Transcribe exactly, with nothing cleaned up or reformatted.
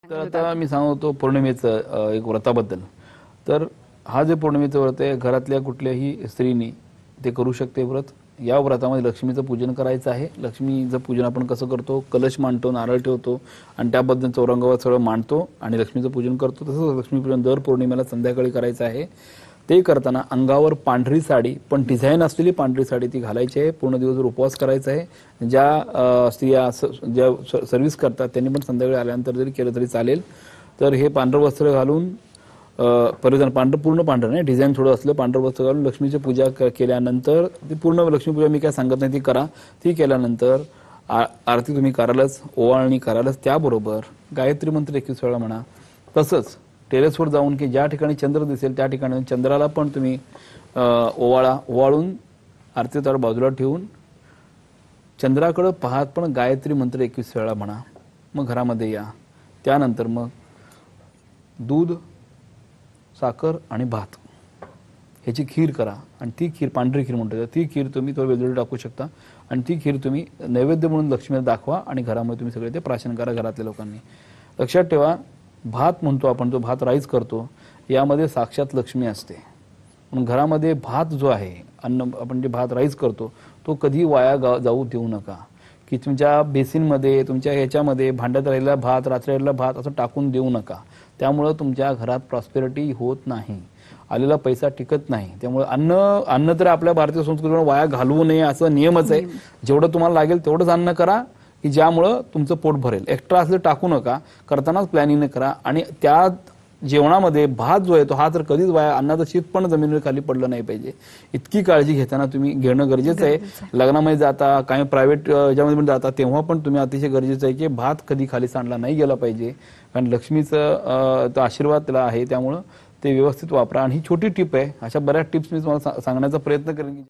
तर आता मी सांगतो पौर्णिमेचं अ, एक व्रताबद्दल. तर हा जे पौर्णिमेचं व्रत आहे घरातल्या कुठल्याही स्त्रीनी ते करू शकते व्रत. या व्रतामध्ये लक्ष्मीचं पूजन करायचं आहे. लक्ष्मीचं पूजन आपण कसं करतो, कलश मांडतो, नारळ ठेवतो आणि त्याबद्दल चौरंगावर सगळं मांडतो आणि लक्ष्मीचं पूजन करतो. तसंच लक्ष्मीपूजन दर पौर्णिमेला संध्याकाळी करायचं आहे. ते करताना अंगावर पांढरी साडी, पण डिझाईन असलेली पांढरी साडी ती घालायची आहे. पूर्ण दिवसभर उपवास करायचा आहे. ज्या अ, स्त्रिया स- ज्या सर्व्हिस करतात त्यांनी पण संध्याकाळी आल्यानंतर जरी केलं तरी चालेल. तर हे पांढरं वस्त्र घालून अ, परिधान पांढरं, पूर्ण पांढरं नाही, डिझाईन थोडं असलं पांढरं वस्त्र घालून लक्ष्मीची पूजा क- केल्यानंतर ती पूर्ण लक्ष्मीपूजा मी काय सांगत नाही ती करा. ती केल्यानंतर आ- आरती तुम्ही करालच, ओवाळणी करालच. त्याबरोबर गायत्री मंत्र एकवीस वेळा म्हणा. तसंच टेरेसवर जाऊन की ज्या ठिकाणी चंद्र दिसेल त्या ठिकाणी चंद्राला पण तुम्ही अ, ओवाळा. ओवाळून आरती ताट बाजूला ठेवून चंद्राकडे पाहत पण गायत्री मंत्र एकवीस वेळा म्हणा. मग घरामध्ये या. त्यानंतर मग दूध, साखर आणि भात ह्याची खीर करा आणि ती खीर पांढरी खीर म्हणतो ती खीर तुम्ही तो वेलदोडी टाकू शकता आणि ती खीर तुम्ही नैवेद्य म्हणून लक्ष्मीला दाखवा आणि घरामध्ये तुम्ही सगळे ते प्राशन करा घरातल्या लोकांनी. लक्षात ठेवा, भात म्हणतो आपण, जो भात राईस करतो यामध्ये साक्षात लक्ष्मी असते. म्हणून घरामध्ये भात जो आहे, अन्न आपण जे भात राईस करतो तो कधी वाया गा- जाऊ देऊ नका. की तुमच्या बेसिनमध्ये, तुमच्या ह्याच्यामध्ये भांड्यात राहिलेला भात, रात्री राहिलेला भात असं टाकून देऊ नका. त्यामुळं तुमच्या घरात प्रॉस्पेरिटी होत नाही, आलेला पैसा टिकत नाही. त्यामुळे अन्न अन्न तर आपल्या भारतीय संस्कृतीवर वाया घालवू नये असं नियमच आहे. जेवढं तुम्हाला लागेल तेवढंच अन्न करा की ज्यामुळं तुमचं पोट भरेल. एक्स्ट्रा असलं टाकू नका, करतानाच प्लॅनिंग करा. आणि त्या जेवणामध्ये भात जो आहे तो हा तर कधीच वाया, अन्नाचं शीत पण जमिनीवर खाली पडलं नाही पाहिजे. इतकी काळजी घेताना तुम्ही घेणं गरजेचं आहे. लग्नामध्ये जाता, काही प्रायव्हेट याच्यामध्ये पण जाता, तेव्हा पण तुम्ही अतिशय गरजेचं आहे की भात कधी खाली सांडला नाही गेला पाहिजे. कारण लक्ष्मीचं अ, तो आशीर्वाद त्याला आहे, त्यामुळं ते व्यवस्थित वापरा. आणि ही छोटी टिप आहे. अशा बऱ्याच टिप्स मी तुम्हाला सा- सांगण्याचा प्रयत्न करेन.